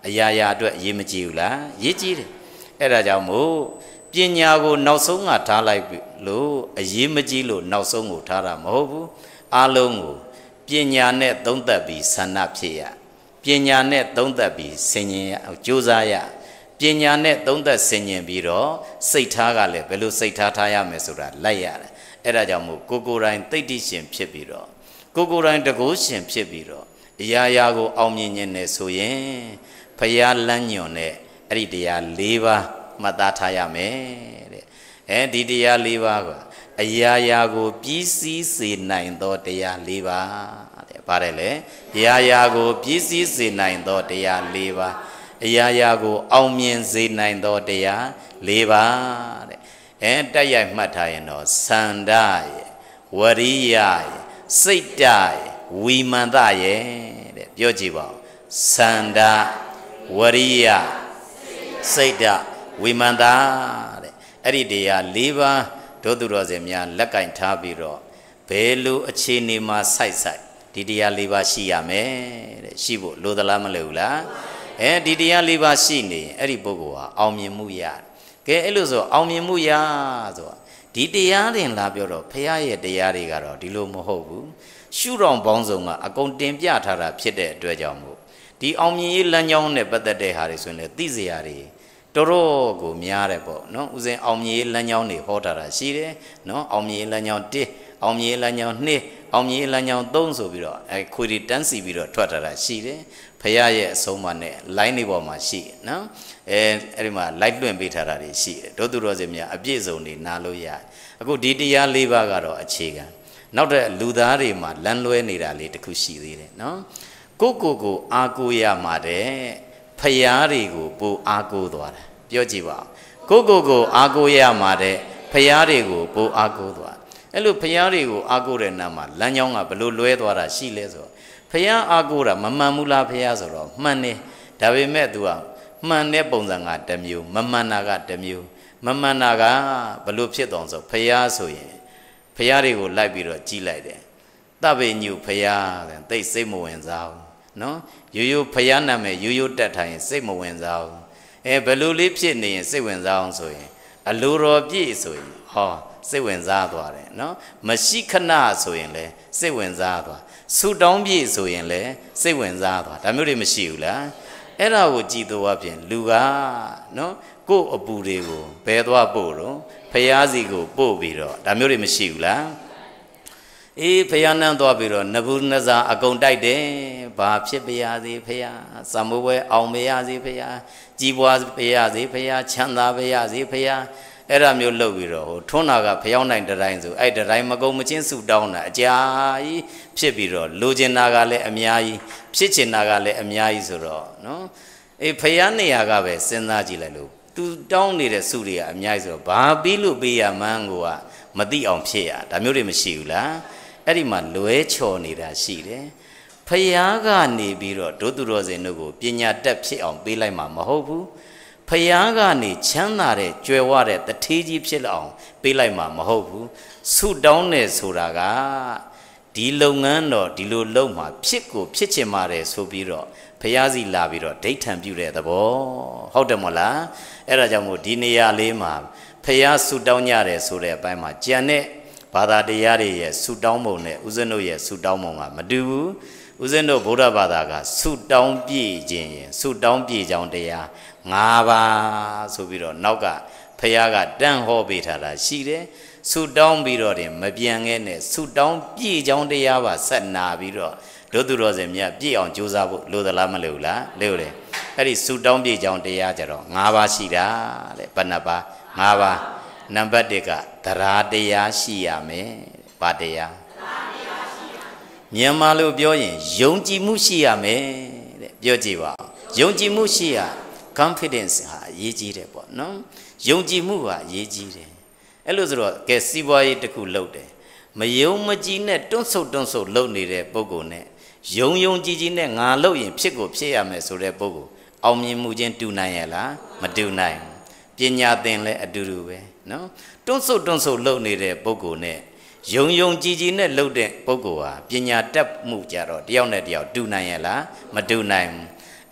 B: အရာရာအတွက်ရေးမကြည့်ဘူးလားရေးကြည့်တယ်အဲ့ဒါကြောင့်မို့ပညာကိုနောက်ဆုံးကထားလိုက်လို့အရေးမကြီးလို့နောက်ဆုံးကိုထားတာမဟုတ်ဘူးအားလုံးကိုပညာနဲ့သုံးသပ်ပြီးဆန္ဒဖြစ်ရပညာနဲ့သုံးသပ်ပြီးဆင်ញင်ရကြိုးစားရပညာနဲ့သုံးသပ်ဆင်ញင်ပြီးတော့စိတ်ထားကလည်းဘယ်လိုစိတ်ထားထားရမယ်ဆိုတာလိုက်ရတယ်အဲ့ဒါကြောင့်မို့ကိုကိုယ်တိုင်သိတ္တိရှင်ဖြစ်ပြီးတော့ကိုကိုယ်တိုင်တကုရှင်ဖြစ်ပြီးတော့အရာရာကိုအောင်မြင်ခြင်းနဲ့ဆိုရင်ဖရာလမ်းညွန်တဲ့အဲ့ဒီတရား၄ပါးမှတ်သားထားရမယ်တဲ့အဲဒီတရား၄ပါးကအရာရာကိုပြီးစီးစေနိုင်သောတရား၄ပါးတဲ့ပါတယ်လေအရာရာကိုပြီးစီးစေနိုင်သောတရား၄ပါးအရာရာကိုအောင်မြင်စေနိုင်သောတရား၄ပါးတဲ့အဲတက်ရိုက်မှတ်ထားရင်တော့သန္တာရဲ့ဝရိယရဲ့စိတ်တရဲ့ဝိမန္တရဲ့တဲ့ပြောကြည့်ပါဦးသန္တာဝရိယစိတ်တဝိမန္တတဲ့အဲ့ဒီတရား၄ပါးဒုသူတော်စင်များလက်ကင်ထားပြီးတော့ဘယ်လိုအခြေအနေမှာစိုက်စိုက်ဒီတရား၄ပါးရှိရမယ်တဲ့ရှိဖို့လိုသလားမလိုဘူးလားအဲဒီတရား၄ပါးရှိနေရင်အဲ့ဒီပုဂ္ဂိုလ်ဟာအောင်မြင်မှုရတယ်ကဲအဲ့လိုဆိုအောင်မြင်မှုရဆိုတာဒီတရားတင်လာပြောတော့ဖရာရဲ့တရားတွေကတော့ဒီလိုမဟုတ်ဘူးရှုတော်ပေါင်းစုံကအကုန်တင်ပြထားတာဖြစ်တဲ့အတွက်ကြောင့်မို့ဒီအောင်မြင်ရေးလမ်းကြောင်းနဲ့ပတ်သက်တဲ့ဟာတွေဆိုရင်လည်းသိစရာတွေတော်တော်ကိုများတယ်ပေါ့နော်ဥစဉ်အောင်မြင်ရေးလမ်းကြောင်းတွေဟောထားတာရှိတယ်နော်အောင်မြင်ရေးလမ်းကြောင်း၁အောင်မြင်ရေးလမ်းကြောင်း၂အောင်မြင်ရေးလမ်းကြောင်း၃ဆိုပြီးတော့အဲခွေတွေတန်းစီပြီးတော့ထွက်ထားတာရှိတယ်ဖရာရဲ့အဆုံးအမနဲ့ line တွေပေါ်မှာရှိတယ်နော်အဲအဲ့ဒီမှာ light လွှင့်ပေးထားတာတွေရှိတယ်ဒုသူတော်စင်များအပြည့်စုံတွေနားလို့ရတယ်အခုဒီတရား၄ပါးကတော့အခြေခံနောက်တဲ့လူသားတွေမှာလမ်းလွဲနေတာလေးတစ်ခုရှိသေးတယ်နော်ကိုကိုကိုအားကိုးရမှာတဲ့ဖရာတွေကိုပိုအားကိုးသွားတာပြောကြည့်ပါကိုကိုကိုအားကိုးရမှာတဲ့ဖရာတွေကိုပိုအားကိုးသွားအဲ့လိုဖရာတွေကိုအားကိုးတဲ့နာမှာလမ်းကြောင်းကဘလို့လွဲသွားတာရှိလဲဆိုဖရာအားကိုးတာမမှန်ဘူးလားဖရာဆိုတော့မှန်တယ်ဒါပေမဲ့ तू ကမှန်တဲ့ပုံစံကတစ်မျိုးမမှန်တာကတစ်မျိုးမမှန်တာကဘလို့ဖြစ်တော့ဆိုဖရာဆိုရင်ဖရာတွေကိုလိုက်ပြီးတော့ကြီးလိုက်တယ်တပ္ပိညုဖရာတဲ့သိစိတ်မဝင်စားဘူးနော်ရိုးရိုးဖရာနာမည်ရိုးရိုးတက်ထိုင်စိတ်မဝင်စားဘူးအဲဘယ်လိုလေးဖြစ်နေရင်စိတ်ဝင်စားအောင်ဆိုရင်အလိုတော်ပြည့်ဆိုရင်ဟောစိတ်ဝင်စားသွားတယ်နော်မရှိခဏဆိုရင်လည်းစိတ်ဝင်စားသွားဆူတောင်းပြည့်ဆိုရင်လည်းစိတ်ဝင်စားသွားဒါမျိုးတွေမရှိဘူးလားအဲ့ဒါကိုကြည်တော်အပြင်လူကနော်ကိုယ့်အပူတွေကိုဘယ်သွားပို့တော့ဖရာစီကိုပို့ပြီးတော့ဒါမျိုးတွေမရှိဘူးလားအေးဖရာနန်းသွားပြီးတော့နဘူးနဇာအကုန်တိုက်တယ်ဘာဖြစ်ပါရစေဖရာသံမိုးပွဲအောင်ပါရစေဖရာကြီးပွားပါရစေဖရာချမ်းသာပါရစေဖရာအဲ့ဒါမျိုးလုပ်ပြီးတော့ဟိုထွန်းနာကဖျောင်းနိုင်တိုင်းဆိုအဲ့တိုင်းမကုံမချင်းစုတောင်းတာအကြာကြီးဖြစ်ပြီးတော့လိုချင်တာကလည်းအများကြီးဖြစ်ချင်တာကလည်းအများကြီးဆိုတော့နော်အေးဖရာနေရာကပဲစဉ်းစားကြည့်လိုက်လို့သူတောင်းနေတဲ့စုတွေကအများကြီးဆိုတော့ဘာပြီးလို့ပေးရမှန်းကိုကမသိအောင်ဖြစ်ရဒါမျိုးတွေမရှိဘူးလားအဲ့ဒီမှာလွဲချော်နေတာရှိတယ်ဖယားကနေပြီးတော့ဒုသူတော်စင်တို့ကိုပညာတက်ဖြစ်အောင်ပေးလိုက်မှာမဟုတ်ဘူးဖယားကနေချမ်းသာတဲ့ကြွယ်ဝတဲ့တထေးကြီးဖြစ်လာအောင်ပေးလိုက်မှာမဟုတ်ဘူးဆုတောင်းတယ်ဆိုတာကဒီလုပ်ငန်းတော့ဒီလိုလုပ်မှာဖြစ်ကိုဖြစ်ချင်ပါတယ်ဆိုပြီးတော့ဖယားစီလာပြီးတော့ဒိဋ္ဌံပြုတဲ့သဘောဟုတ်တယ်မဟုတ်လားအဲ့ဒါကြောင့်မို့ဒီနေရာလေးမှာဖယားဆုတောင်းကြတယ်ဆိုတဲ့အပိုင်းမှာကြံတဲ့ဘာသာတရားတွေရဲ့ဆုတောင်းပုံနဲ့ဦးဇင်းတို့ရဲ့ဆုတောင်းပုံကမတူဘူးဦးဇင်းတို့ဗုဒ္ဓဘာသာကဆုတောင်းပြည့်ခြင်းရင်ဆုတောင်းပြည့်ကြောင်းတရား၅ပါးဆိုပြီးတော့နောက်ကဖယားကတန့်ဟောပေးထားတာရှိတယ်ဆုတောင်းပြီးတော့တင်မပြန်ခဲ့နဲ့ဆုတောင်းပြည့်ကြောင်းတရားပါဆက်နာပြီးတော့ဒုသူတော်စင်မြတ်ပြည့်အောင်ကြိုးစားဖို့လိုသလားမလိုလားလိုတယ်အဲ့ဒီဆုတောင်းပြည့်ကြောင်းတရားကြတော့၅ပါးရှိတာတဲ့ဘယ်နှပါ၅ပါးနံပါတ်၁ကသရာတရားရှိရမယ်။ဘာတရား။မြန်မာလိုပြောရင်ယုံကြည်မှုရှိရမယ်တဲ့ပြောကြည့်ပါ။ယုံကြည်မှုရှိရ confidence ဟာအရေးကြီးတယ်ပေါ့နော်။ယုံကြည်မှုဟာအရေးကြီးတယ်။အဲ့လိုဆိုတော့ကဲစီးပွားရေးတစ်ခုလုပ်တယ်။မယုံမကြည်နဲ့တွန့်ဆုတ်တွန့်ဆုတ်လုပ်နေတဲ့ပုဂ္ဂိုလ်နဲ့ယုံယုံကြည်ကြည်နဲ့ငါလုပ်ရင်ဖြစ်ကိုဖြစ်ရမယ်ဆိုတဲ့ပုဂ္ဂိုလ်အောင်မြင်မှုချင်းတူနိုင်ရလားမတူနိုင်ဘူး။ပညာသင်လည်းအတူတူပဲနော်တွန့်ဆုတ်တွန့်ဆုတ်လုပ်နေတဲ့ပုဂ္ဂိုလ်နဲ့ယုံယုံကြည်ကြည်နဲ့လုပ်တဲ့ပုဂ္ဂိုလ်ဟာပညာတတ်မှုကြတော့တယောက်နဲ့တယောက်တူနိုင်ရလားမတူနိုင်ဘူး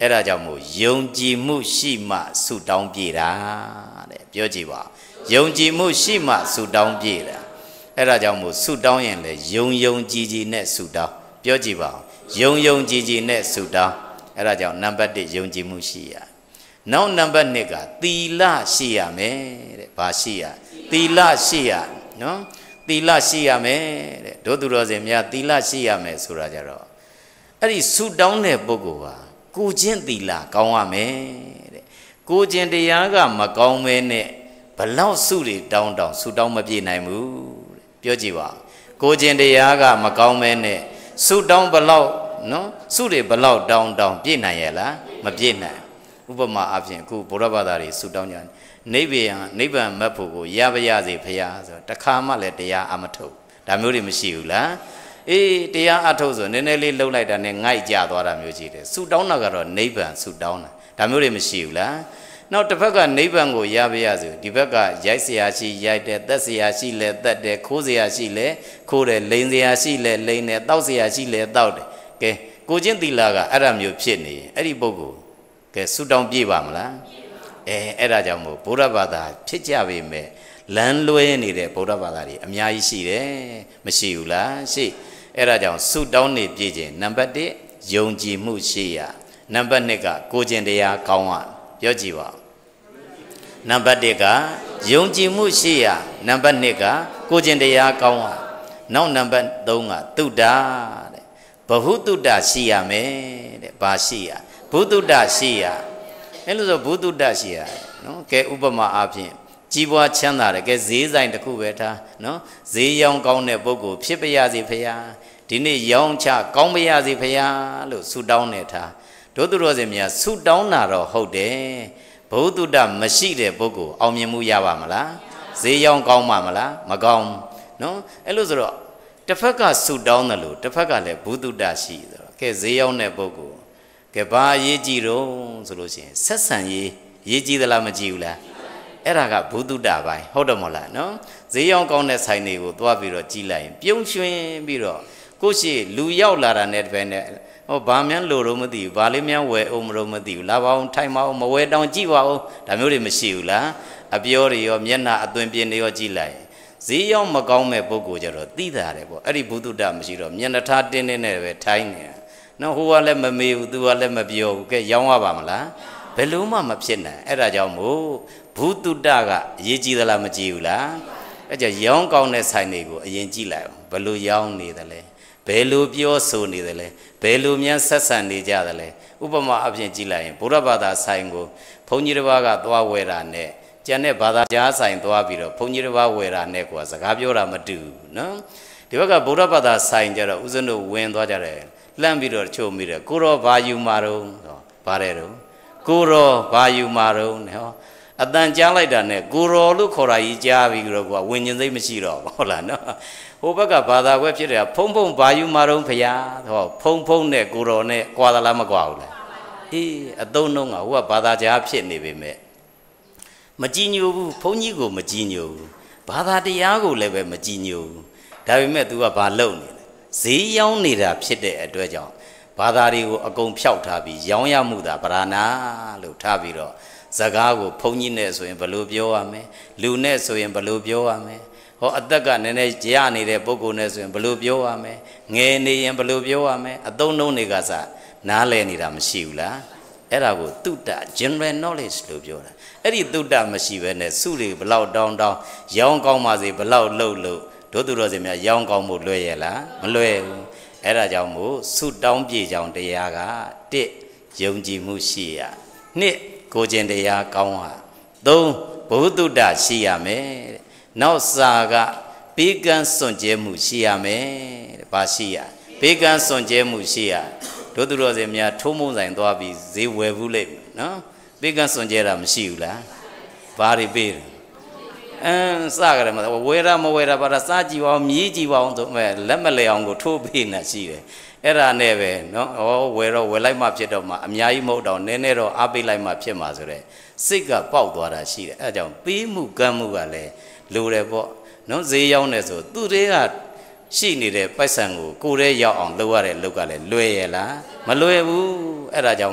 B: အဲ့ဒါကြောင့်မို့ယုံကြည်မှုရှိမှဆုတောင်းပြေတာတဲ့ပြောကြည့်ပါယုံကြည်မှုရှိမှဆုတောင်းပြေတာအဲ့ဒါကြောင့်မို့ဆုတောင်းရင်လေယုံယုံကြည်ကြည်နဲ့ဆုတောင်းပြောကြည့်ပါယုံယုံကြည်ကြည်နဲ့ဆုတောင်းအဲ့ဒါကြောင့်နံပါတ်တစ်ယုံကြည်မှုရှိရနောက်နံပါတ်နှစ်ကသီလရှိရမယ်တဲ့ဘာရှိရသီလရှိရနော်သီလရှိရမယ်တဲ့တို့သူတော်စင်များသီလရှိရမယ်ဆိုတာကြတော့အဲ့ဒီဆုတောင်းတဲ့ပုဂ္ဂိုလ်ဟာကိုချင်းသီလကောင်းရမယ်တဲ့ကိုချင်းတရားကမကောင်းမဲနဲ့ဘလောက်ဆုတွေတောင်းတောင်းဆုတောင်းမပြေနိုင်ဘူးတဲ့ပြောကြည့်ပါကိုချင်းတရားကမကောင်းမဲနဲ့ဆုတောင်းဘလောက်နော်ဆုတွေဘလောက်တောင်းတောင်းပြေနိုင်ရဲ့လားမပြေနိုင်ဥပမာအဖြစ်အခုဗုဒ္ဓဘာသာတွေဆုတောင်းကြတယ်နိဗ္ဗာန်နိဗ္ဗာန်မတ်ဖို့ကိုရပါရစေဖရာဆိုတခါမှလည်းတရားအမထုတ်ဒါမျိုးတွေမရှိဘူးလားအေးတရားအထုတ်ဆိုနည်းနည်းလေးလှုပ်လိုက်တာနဲ့ငိုက်ကြသွားတာမျိုးရှိတယ်ဆုတောင်းတာကတော့နိဗ္ဗာန်ဆုတောင်းတာဒါမျိုးတွေမရှိဘူးလားနောက်တစ်ဖက်ကနိဗ္ဗာန်ကိုရပါရစေဒီဘက်ကရိုက်เสียရှိရိုက်တယ်သက်เสียရှိလဲသက်တယ်ခိုးเสียရှိလဲခိုးတယ်လိန်เสียရှိလဲလိန်တယ်တောက်เสียရှိလဲတောက်တယ်ကဲကိုချင်းသီလကအဲ့ဒါမျိုးဖြစ်နေရင်အဲ့ဒီပုဂ္ဂိုလ်ကဲဆုတောင်းပြပါမလားအဲအဲ့ဒါကြောင့်မို့ဗုဒ္ဓဘာသာဖြစ်ကြပေမဲ့လမ်းလွဲနေတဲ့ဗုဒ္ဓဘာသာတွေအများကြီးရှိတယ်မရှိဘူးလားရှိအဲ့ဒါကြောင့်ဆုတောင်းနေပြည့်ခြင်းနံပါတ်တစ်ယုံကြည်မှုရှိရနံပါတ်နှစ်ကကိုကျင့်တရားကောင်းရပြောကြည့်ပါနံပါတ်တစ်ကယုံကြည်မှုရှိရနံပါတ်နှစ်ကကိုကျင့်တရားကောင်းရနောက်နံပါတ်သုံးကတုဒ္ဒတဲ့ဘဟုတုဒ္ဒရှိရမယ်တဲ့ဘာရှိရဘုတုဒ္ဒရှိရအဲ့လိုဆိုဘုတုဒ္ဒရှိရနော်ကဲဥပမာအားဖြင့်ကြီးပွားချမ်းသာတယ်ကဲဈေးဆိုင်တစ်ခုပဲထားနော်ဈေးရောင်းကောင်းတဲ့ပုဂ္ဂိုလ်ဖြစ်ပါရစေဖရာဒီနေ့ရောင်းချကောင်းပါရစေဖရာလို့ဆုတောင်းနေထားတို့သူတော်စင်များဆုတောင်းတာတော့ဟုတ်တယ်ဘုသူတ္တမရှိတဲ့ပုဂ္ဂိုလ်အောင်မြင်မှုရပါမလားဈေးရောင်းကောင်းပါမလားမကောင်းနော်အဲ့လိုဆိုတော့တစ်ဖက်ကဆုတောင်းတယ်လို့တစ်ဖက်ကလည်းဘုသူတ္တရှိဆိုတော့ကဲဈေးရောင်းတဲ့ပုဂ္ဂိုလ်ကဲဘာအရေးကြီးတော့ဆိုလို့ရှိရင်ဆက်ဆံရေးရေးကြီးသလားမကြည့်ဘူးလားအဲ့ဒါကဘုသူတ္တပိုင်းဟုတ်တယ်မဟုတ်လားနော်ဈေးရောင်းကောင်းတဲ့ဆိုင်တွေကိုသွားပြီးတော့ကြည်လိုက်ရင်ပြုံးရွှင်ပြီးတော့ကိုရှိလူရောက်လာတာနဲ့တပည့်နဲ့ဟောဘာမှန်းလို့တော့မသိဘူးဘာလေးများဝယ်အောင်မလို့မသိဘူးလာပါအောင်ထိုင်ပါအောင်မဝယ်တောင်ကြည့်ပါဦးဒါမျိုးတွေမရှိဘူးလားအပြောတွေရောမျက်နှာအသွင်ပြင်တွေရောကြည့်လိုက်ဈေးရောင်းမကောင်းမဲ့ပုဂ္ဂိုလ်ကြတော့သိတာတယ်ပေါ့အဲ့ဒီဘုသူတ္တမရှိတော့မျက်နှာထားတင်းတင်းနဲ့ပဲထိုင်နေတာနော်ဟိုကလည်းမမေးဘူးသူကလည်းမပြောဘူးကဲရောင်းရပါမလားဘယ်လို့မှမဖြစ်နိုင်အဲ့ဒါကြောင့်မို့ဘုသူတ္တကအရေးကြီးသလားမကြည့်ဘူးလားအဲ့ကြရောင်းကောင်းတဲ့ဆိုင်တွေကိုအရင်ကြည့်လိုက်အောင်ဘယ်လိုရောင်းနေသလဲဘယ်လိုပြောဆိုနေသလဲဘယ်လိုများဆက်ဆံနေကြသလဲဥပမာအဖြစ်ကြည့်လိုက်ရင်ဗုဒ္ဓဘာသာဆိုင်ကိုဘုန်းကြီးတစ်ပါးကသွားဝယ်တာနဲ့ကျန်တဲ့ဘာသာကြားဆိုင်သွားပြီးတော့ဘုန်းကြီးတစ်ပါးဝယ်တာနဲ့ကွာစကားပြောတာမတူဘူးနော်ဒီဘက်ကဗုဒ္ဓဘာသာဆိုင်ကြတော့ဦးဇင်းတို့ဝင်သွားကြတယ်လှမ်းပြီးတော့ချိုးမိတယ်ကိုရောဘာယူမာတော့ဟောပါတယ်တော့ကိုရောဘာယူမာတော့ဟောအတန်ကြားလိုက်တာနဲ့ကိုရောလို့ခေါ်တာကြီးကြားပြီးတော့ကွာဝิญဉ်စိတ်မရှိတော့ဟုတ်လားနော်ဟိုဘက်ကဘာသာခွဲဖြစ်တယ်ဖုံဖုံဘာယူမာတော့ဖရာဟောဖုံဖုံနဲ့ကိုရောနဲ့ကွာသလားမကွာဘူးလားအေးအတုံးလုံးကဟိုကဘာသာကြားဖြစ်နေပေမဲ့မကြည်ညိုဘူးဘုန်းကြီးကိုမကြည်ညိုဘူးဘာသာတရားကိုလည်းပဲမကြည်ညိုဘူးဒါပေမဲ့ तू ကဘာလုပ်နေလဲဈေးရောင်းနေတာဖြစ်တဲ့အတွက်ကြောင့်ဘာသာတွေကိုအကုန်ဖျောက်ထားပြီးရောင်းရမှုသာပရာနာလို့ထားပြီးတော့စကားကိုဘုန်းကြီးနဲ့ဆိုရင်ဘယ်လိုပြောရမလဲလူနဲ့ဆိုရင်ဘယ်လိုပြောရမလဲဟောအသက်ကနည်းနည်းကြားနေတဲ့ပုဂ္ဂိုလ်နဲ့ဆိုရင်ဘယ်လိုပြောရမလဲငယ်နေရင်ဘယ်လိုပြောရမလဲအသုံးနှုန်းတွေကစနားလည်နေတာမရှိဘူးလားအဲ့ဒါကိုတုတ္တ general knowledge လို့ပြောတာအဲ့ဒီတုတ္တမရှိဘဲနဲ့စုတွေဘလောက်တောင်းတောင်းရောင်းကောင်းပါစေဘလောက်လှုပ်လှုပ်တို့သူတော်စင်များရောင်းကောင်းဖို့လွယ်ရဲ့လားမလွယ်ဘူးအဲ့ဒါကြောင့်မို့ဆုတောင်းပြေကြောင်တရားကတစ်ယုံကြည်မှုရှိရနှစ်ကိုကျင့်တရားကောင်းရသုံးဘုသူတ္တရှိရမယ်တဲ့နောက်စာကပေကံစွန့်ကြဲမှုရှိရမယ်တဲ့ဘာရှိရပေကံစွန့်ကြဲမှုရှိရတို့သူတော်စင်များထိုးမုံဆိုင်သွားပြီးဈေးဝယ်ဘူးလိမ့်မယ်နော်ပေကံစွန့်ကြဲတာမရှိဘူးလားဘာတွေပေးတယ်အင်းစကြတယ်မဝယ်ရမဝယ်ရပါတာစားကြည့်ပါအောင်မြည်ကြည့်ပါအောင်ဆိုမဲ့လက်မလဲအောင်ကိုထိုးပေးနေရှိတယ်အဲ့ဒါနဲ့ပဲနော်ဩဝယ်တော့ဝယ်လိုက်မှဖြစ်တော့မှအများကြီးမဟုတ်တော့နည်းနည်းတော့အားပေးလိုက်မှဖြစ်မှာဆိုတဲ့စိတ်ကပေါက်သွားတာရှိတယ်အဲ့ဒါကြောင့်ပေးမှုကမ်းမှုကလည်းလိုတယ်ပေါ့နော်ဈေးရောက်နေဆိုသူတွေကရှိနေတဲ့ပိုက်ဆံကိုကိုယ်တည်းရောက်အောင်လုပ်ရတဲ့လုပ်ကလည်းလွယ်ရလားမလွယ်ဘူးအဲ့ဒါကြောင့်မို့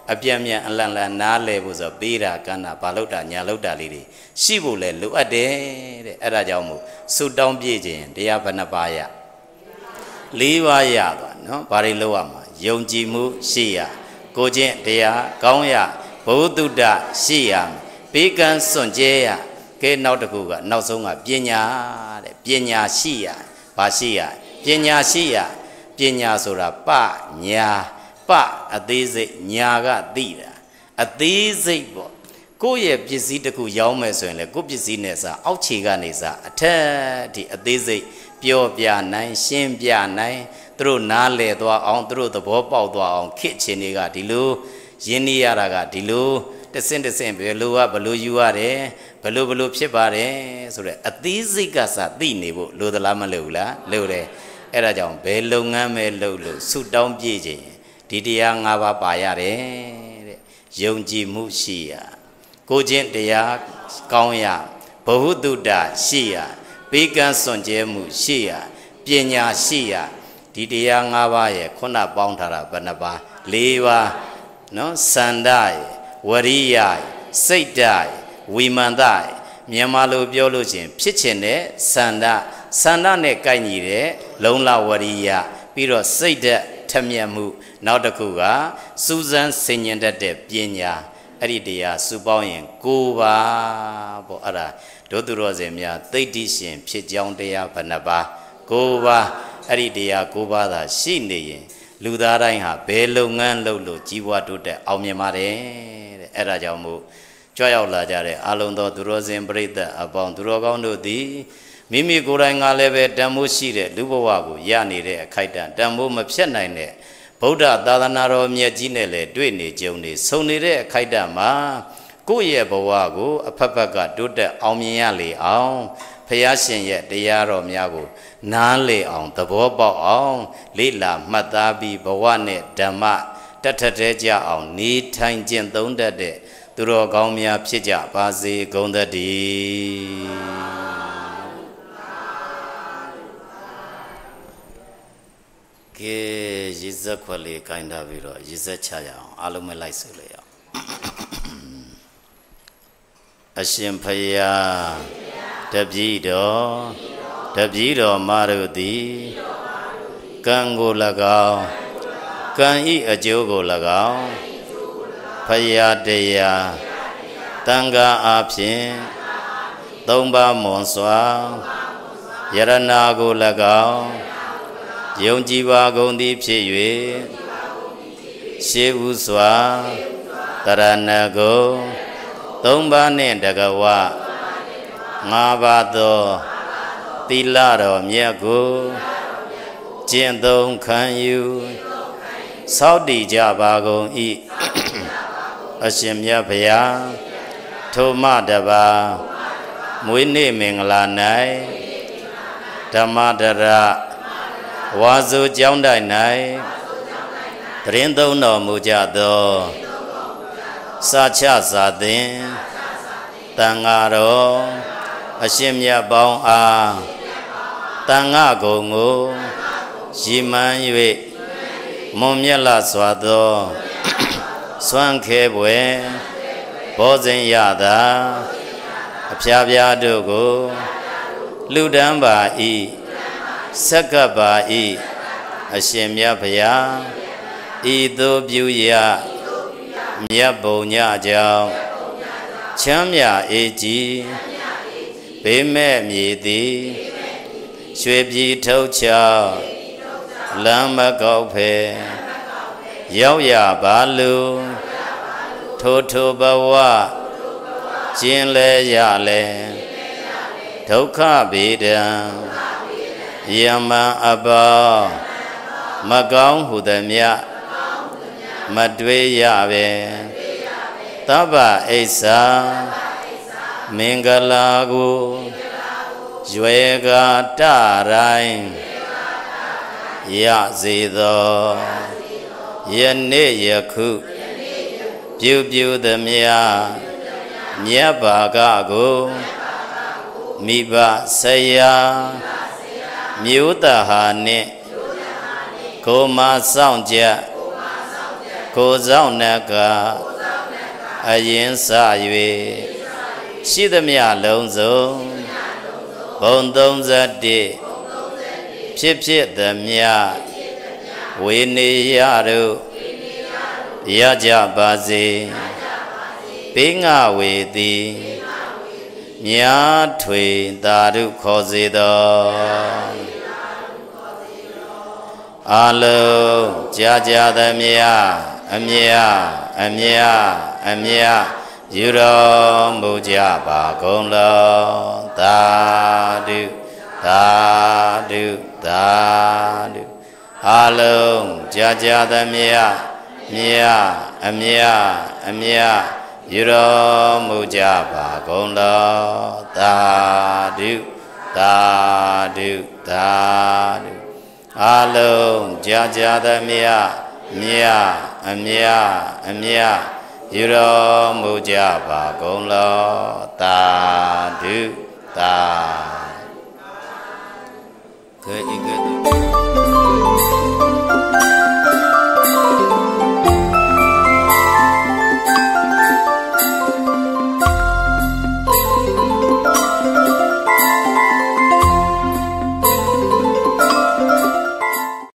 B: အပြည့်မြတ်အလန့်လန့်နားလဲဖို့ဆိုပေးတာကဏ္ဍဘာလို့တာညာလို့တာလေးတွေရှိဖို့လဲလိုအပ်တယ်တဲ့အဲ့ဒါကြောင့်မို့ဆုတောင်းပြည့်ခြင်းတရားဘယ်နှပါးရလေးပါးရသွားနော်ဘာတွေလောက်ရမှာယုံကြည်မှုရှိရကိုချင်းတရားကောင်းရဘုဒ္ဓတရှိရဘေးကန်းစွန့်ကြဲရကဲနောက်တစ်ခုကနောက်ဆုံးကပညာတဲ့ပညာရှိရဘာရှိရပညာရှိရပညာဆိုတာပညာပအသေးစိတ်ညာကသိတာအသေးစိတ်ပေါ့ကိုယ့်ရဲ့ပစ္စည်းတစ်ခုရောင်းမယ်ဆိုရင်လေကိုယ့်ပစ္စည်းနဲ့စားအောက်ခြေကနေစားအထက်ဒီအသေးစိတ်ပြောပြနိုင်ရှင်းပြနိုင်သူတို့နားလည်သွားအောင်သူတို့သဘောပေါက်သွားအောင်ခစ်ချင်တွေကဒီလိုရင်းနှီးရတာကဒီလိုတဆင့်တဆင့်ဘယ်လိုကဘယ်လိုယူရတယ်ဘယ်လိုဘယ်လိုဖြစ်ပါတယ်ဆိုတော့အသေးစိတ်ကစားသိနေဖို့လိုသလားမလိုဘူးလားလိုတယ်အဲ့ဒါကြောင့်ဘယ်လုပ်ငန်းပဲလုပ်လို့ဆုတောင်းပြည့်ခြင်းဒီတရား၅ပါးပါရတယ်တဲ့ယုံကြည်မှုရှိရကိုချင်းတရားကောင်းရဘဝတ္တရှိရဘေးကန်းစွန့်ကြဲမှုရှိရပညာရှိရဒီတရား၅ပါးရဲ့ခုနပေါင်းထားတာဘယ်နှပါး၄ပါးနော်စန္ဒရဝရိယစိတ်တဝိမာန်တမြန်မာလိုပြောလို့ချင်းဖြစ်ချင်တဲ့စန္ဒစန္ဒနဲ့ကိုက်ညီတဲ့လုံလဝရိယပြီးတော့စိတ်သက်ထမြတ်မှုနောက်တစ်ခုကစူးစမ်းဆင်ញင်တတ်တဲ့ပညာအဲ့ဒီတရားစုပေါင်းရင်၉ပါးပေါ့အဲ့ဒါဒုသူတော်စင်များသိတ္တိရှင်ဖြစ်ကြောင်းတရားဘယ်နှပါး၉ပါးအဲ့ဒီတရား၉ပါးသာရှိနေရင်လူသားတိုင်းဟာဘယ်လုပ်ငန်းလုပ်လို့ကြီးပွားတိုးတက်အောင်မြင်ပါတယ်တဲ့အဲ့ဒါကြောင့်မို့ကြွရောက်လာကြတဲ့အလုံးသောသူတော်စင်ပရိသတ်အပေါင်းသူတော်ကောင်းတို့သည်မိမိကိုယ်တိုင်ကလည်းပဲတန်ဖိုးရှိတဲ့လူဘဝကိုရနေတဲ့အခိုက်အတန့်တန်ဖိုးမဖြတ်နိုင်တဲ့ဗုဒ္ဓသာသနာတော်မြတ်ကြီးနဲ့လည်းတွေ့နေကြုံနေဆုံနေတဲ့အခိုက်အတန့်မှာကိုယ့်ရဲ့ဘဝကိုအဖက်ဖက်ကတိုးတက်အောင်မြင်ရလေအောင်ဖျားရှင်ရဲ့တရားတော်များကိုနားလေအောင်သဘောပေါက်အောင်လေ့လာမှတ်သားပြီးဘဝနဲ့ဓမ္မတတ်ထတဲ့ကြအောင်နေထိုင်ကျင့်သုံးတတ်တဲ့သူတော်ကောင်းများဖြစ်ကြပါစေကုန်သတည်းကဲရည်စက်ခွက်လေးကိုင်းထားပြီးတော့ရည်စက်ချရအောင်အားလုံးပဲလိုက်ဆိုလေအောင်အရှင်ဖယားတပည့်တော်တပည့်တော်မာရုသည်ကံကို၎င်းကံဤအကျိုးကို၎င်းဖယားတရားတန်ခါအားဖြင့်သုံးပါးမွန်စွာယရနာကို၎င်းယုံကြည်ပါကုန်သည်ဖြစ်၍ရှေးဥစွာတရဏဂုံသုံးပါးနှင့်တကဝငါးပါးသောသီလတော်မြတ်ကိုကျင့်သုံးခံယူစောင့်တည်ကြပါကုန်၏အရှင်မြတ်ဗျာထိုမတပါမွေးနေ့မင်္ဂလာ၌ဓမ္မဒရဝါစုကျောင်းတိုင်၌တရင်သုံးတော်မူကြသောစာချစာသင်တန်ဃာတော်အရှင်မြတ်ပေါင်းအားတန်ဃာကုံကိုရည်မှန်း၍မွန်မြတ်လာစွာသောစွမ်းခဲပွဲဘောဇင်ရတာအဖျားဖျားတို့ကိုလူတန်းပါ၏ဆက်ကပ်ပါ၏အရှင်မြတ်ဗျာဤသို့ပြုရမြတ်ဘုံညကြောင့်ချမ်းမြအေးကြီးဘေးမဲ့မြေသည်ရွှေပြည်ထုတ်ချောက်လမ်းမကောက်ဖဲရောက်ရပါလူထိုထိုဘဝကျင်လဲရလဲဒုက္ခဗေဒံယမန်အပေါမကောင်းဟုသည်မြမတွေ့ရပဲသဗ္ဗအိစ္ဆာမင်္ဂလာကိုရွယ်ကာတရိုင်းရစေသောယနေ့ယခုပြုပြုသည်မြမြတ်ဘာကကိုမိဘဆရာမျိုးတဟာနှင့်ကိုမဆောင်ကြကိုဆောင်နကအရင်စ၍ရှိသမျှလုံးစုံဘုံသုံးဆယ်ဖြစ်ဖြစ်သမျှဝေနေရတို့ရကြပါစေဘေးငါဝေသည်မြားထွေသာဓုခေါ်စေသောအလုံးကြာကြာသမျှအမြအမြအမြယူတော်မူကြပါကုန်လောသာဓုသာဓုသာဓုအလုံးကြာကြာသမျှမြအမြအမြယူတော်မူကြပါကုန်လောသာဓုသာဓုသာဓုအလုံးကြာကြာသမျှမြအမြအမြယူတော်မူကြပါကုန်လောသာဓုသာ